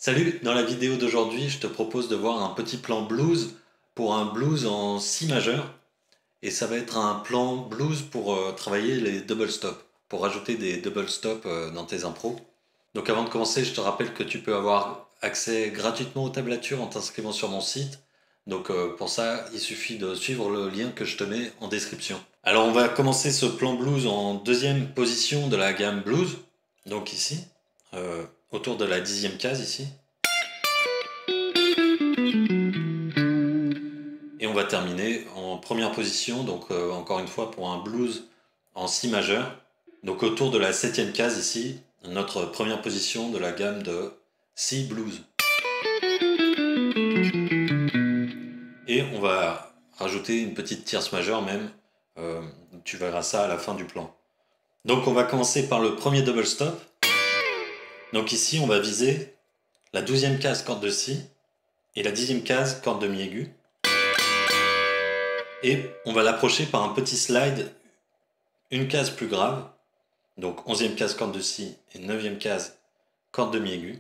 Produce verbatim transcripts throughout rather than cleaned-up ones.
Salut, dans la vidéo d'aujourd'hui, je te propose de voir un petit plan blues pour un blues en si majeur. Et ça va être un plan blues pour euh, travailler les double stops, pour rajouter des double stops euh, dans tes impros. Donc avant de commencer, je te rappelle que tu peux avoir accès gratuitement aux tablatures en t'inscrivant sur mon site. Donc euh, pour ça, il suffit de suivre le lien que je te mets en description. Alors on va commencer ce plan blues en deuxième position de la gamme blues. Donc ici, euh, autour de la dixième case ici. Et on va terminer en première position, donc euh, encore une fois pour un blues en si majeur. Donc autour de la septième case ici, notre première position de la gamme de si blues. Et on va rajouter une petite tierce majeure même, euh, tu verras ça à la fin du plan. Donc on va commencer par le premier double stop. Donc ici on va viser la douzième case corde de si et la dixième case corde de mi aigu. Et on va l'approcher par un petit slide, une case plus grave, donc onzième case corde de si et neuvième case corde de mi aigu.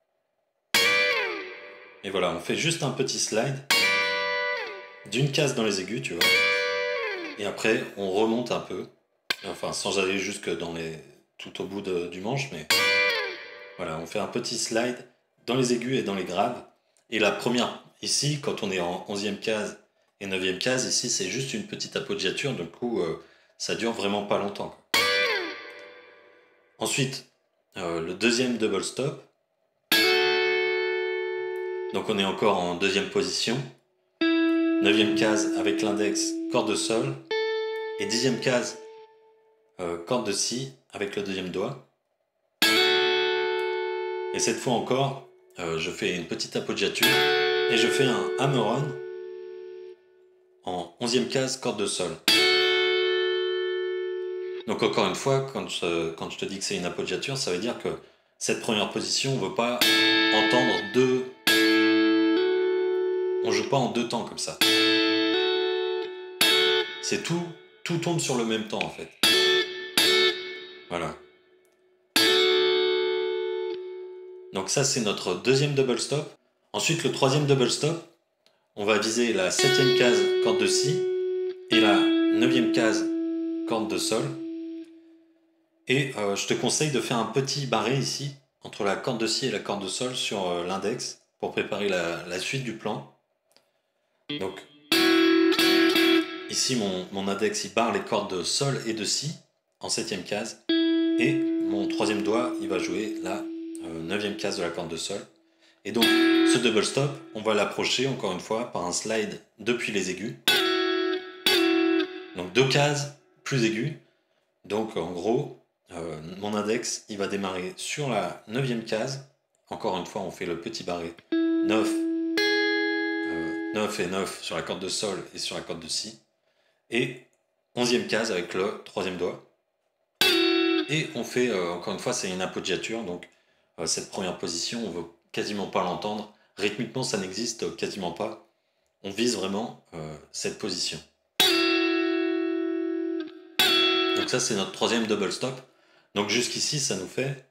Et voilà, on fait juste un petit slide d'une case dans les aigus, tu vois. Et après, on remonte un peu, enfin sans aller jusque dans les tout au bout de, du manche, mais voilà, on fait un petit slide dans les aigus et dans les graves. Et la première, ici, quand on est en onzième case et neuvième case, ici c'est juste une petite appoggiature, du coup euh, ça dure vraiment pas longtemps, quoi. Ensuite, euh, le deuxième double stop. Donc on est encore en deuxième position. Neuvième case avec l'index corde de sol. Et dixième case euh, corde de si avec le deuxième doigt. Et cette fois encore, euh, je fais une petite appoggiature et je fais un hammer-on en onzième case corde de sol. Donc encore une fois, quand je, quand je te dis que c'est une appoggiature, ça veut dire que cette première position, on ne veut pas entendre deux... On joue pas en deux temps comme ça. C'est tout, tout tombe sur le même temps en fait. Voilà. Donc ça c'est notre deuxième double stop. Ensuite le troisième double stop, on va viser la septième case corde de si et la neuvième case corde de sol. Et euh, je te conseille de faire un petit barré ici entre la corde de si et la corde de sol sur euh, l'index pour préparer la, la suite du plan. Donc ici mon, mon index il barre les cordes de sol et de si en septième case et mon troisième doigt il va jouer la euh, neuvième case de la corde de sol. Et donc ce double stop on va l'approcher encore une fois par un slide depuis les aigus. Donc deux cases plus aigus. Donc en gros euh, mon index il va démarrer sur la neuvième case. Encore une fois on fait le petit barré neuf, euh, neuf et neuf sur la corde de sol et sur la corde de si. Et onzième case avec le troisième doigt. Et on fait, euh, encore une fois, c'est une appoggiature, donc euh, cette première position, on ne veut quasiment pas l'entendre. Rythmiquement, ça n'existe quasiment pas. On vise vraiment euh, cette position. Donc ça, c'est notre troisième double stop. Donc jusqu'ici, ça nous fait...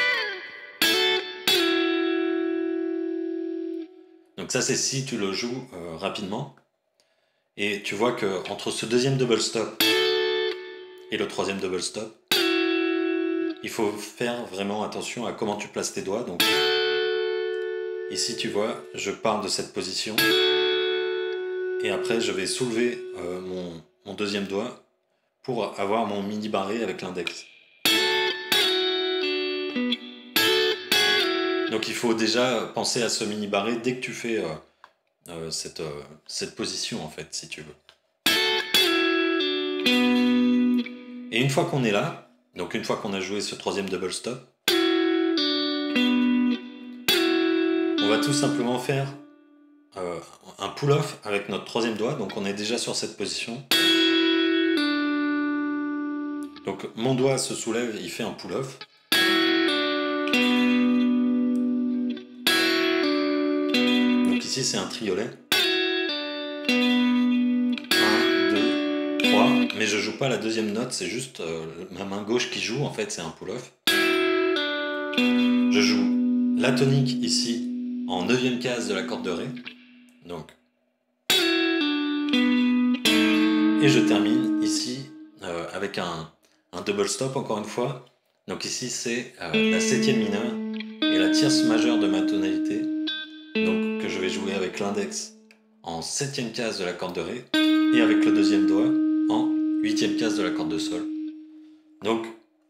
Donc ça, c'est si tu le joues euh, rapidement. Et tu vois que entre ce deuxième double stop et le troisième double stop, il faut faire vraiment attention à comment tu places tes doigts. Donc ici tu vois, je pars de cette position et après je vais soulever euh, mon, mon deuxième doigt pour avoir mon mini barré avec l'index. Donc il faut déjà penser à ce mini barré dès que tu fais euh, euh, cette, euh, cette position en fait, si tu veux. Et une fois qu'on est là, donc une fois qu'on a joué ce troisième double stop, on va tout simplement faire euh, un pull-off avec notre troisième doigt. Donc on est déjà sur cette position. Donc mon doigt se soulève, il fait un pull-off. Donc ici c'est un triolet. un, deux, trois. Mais je joue pas la deuxième note, c'est juste euh, ma main gauche qui joue, en fait c'est un pull-off. Je joue la tonique ici en neuvième case de la corde de Ré. Donc. Et je termine ici euh, avec un, un double stop encore une fois. Donc ici c'est euh, la septième mineure et la tierce majeure de ma tonalité. Donc que je vais jouer avec l'index en septième case de la corde de Ré et avec le deuxième doigt en huitième case de la corde de Sol. Donc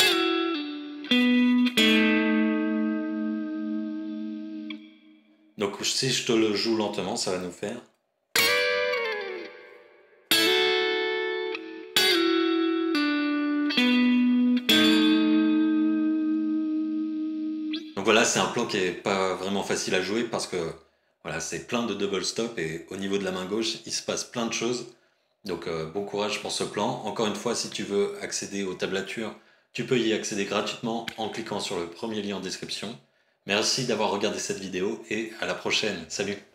Donc si je te le joue lentement, ça va nous faire. Donc voilà, c'est un plan qui est pas vraiment facile à jouer parce que voilà, c'est plein de double stop et au niveau de la main gauche, il se passe plein de choses. Donc euh, bon courage pour ce plan. Encore une fois, si tu veux accéder aux tablatures, tu peux y accéder gratuitement en cliquant sur le premier lien en description. Merci d'avoir regardé cette vidéo et à la prochaine. Salut!